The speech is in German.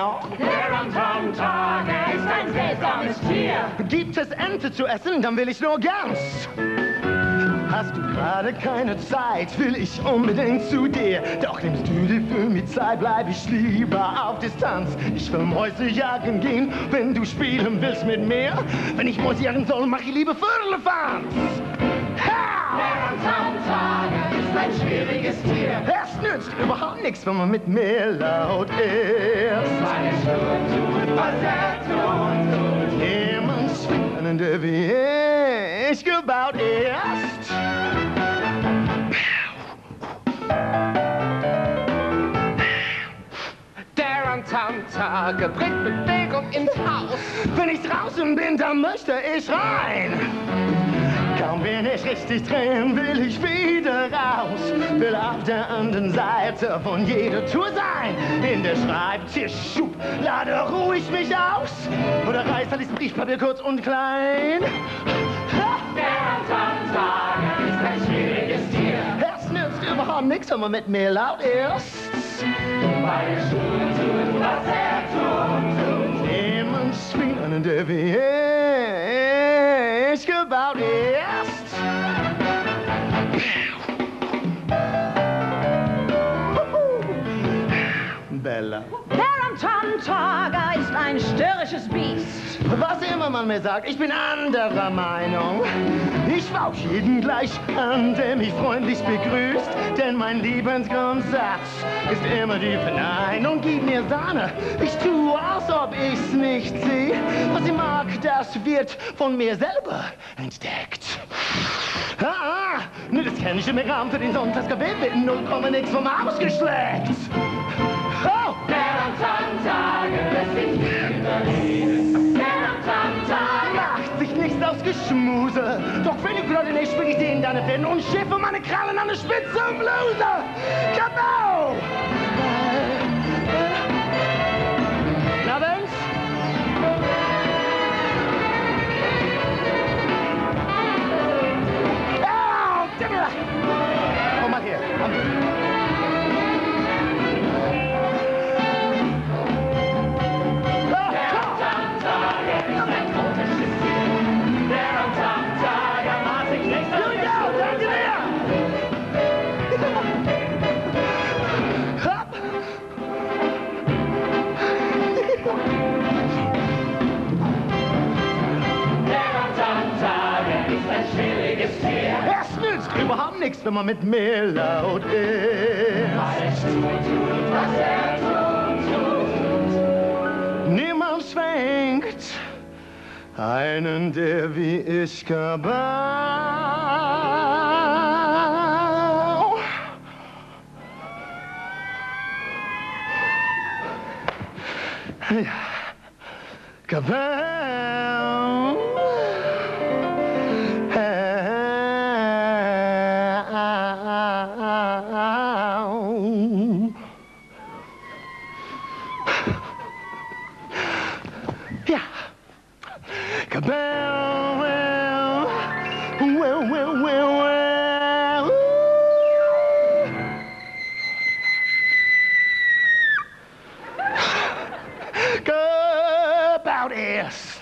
genau? Der am Tage ist ein seltsames Tier. Gibt es Ente zu essen, dann will ich nur Gans. Hast du gerade keine Zeit, will ich unbedingt zu dir. Doch nimmst du dir für mich Zeit, bleib ich lieber auf Distanz. Ich will Mäuse jagen gehen, wenn du spielen willst mit mir. Wenn ich Mäuse jagen soll, mach ich lieber Firlefanz. Der am Tage ist ein schwieriges Tier. Es nützt überhaupt nichts, wenn man mit mir laut ist. Meine Schuhe tut, was tut. Jemand spannender wie ich gebaut ist. Der am Tage bringt Bewegung ins Haus. Wenn ich draußen bin, dann möchte ich rein. Kaum bin ich richtig drin, will ich wieder raus. Will auf der anderen Seite von jeder Tour sein. In der Schreibtischschublade ruh ich mich aus. Oder reiß halt das Briefpapier kurz und klein. Der am Tage ist ein schwieriges Tier. Es nützt überhaupt nichts, wenn man mit mir laut ist. Meine Schuhe tun, was tut. Jemand spielen, der wie ich gebaut ist. Bella. Der am Tage ist ein störrisches Biest. Was immer man mir sagt, ich bin anderer Meinung. Ich fauch jeden gleich an, der mich freundlich begrüßt. Denn mein Lebensgrundsatz ist immer die Verneinung. Gib mir Sahne, ich tue, als ob ich's nicht sehe. Was ich mag, das wird von mir selber entdeckt. Nur das kenn ich im Rahmen für den Sonntagsgebet wird 0, nix vom ausgeschleckt. Oh! Der am Tage lässt sich überreden. Der am Tage Macht sich nichts aus Geschmuse. Doch wenn ich Leute nicht spring ich sie in deine Finnen und schiffe meine Krallen an der Spitze und Bluse. Genau! Na, Benz? Komm mal her. Es nützt überhaupt nichts, wenn man mit mir laut ist. was tut. Niemand schwenkt einen, der wie ich gebaut. Ja. Gebaut. Ja. Kabam, well, well, well, well. Go about it.